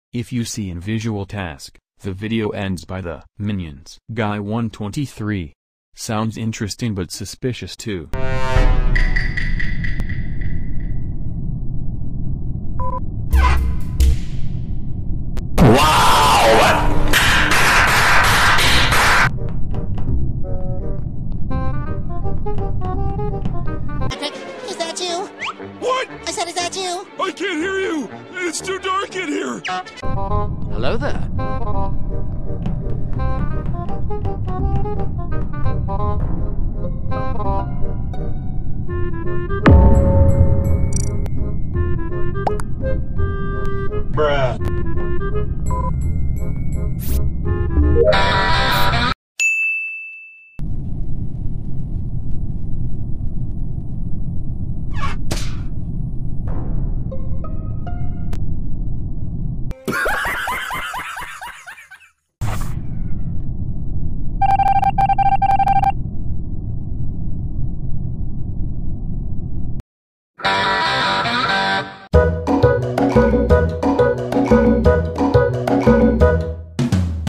If you see in visual task, the video ends by the Minions Guy 123. Sounds interesting but suspicious too. Is that you? What? I said, is that you? I can't hear you! It's too dark in here! Hello there. Bruh.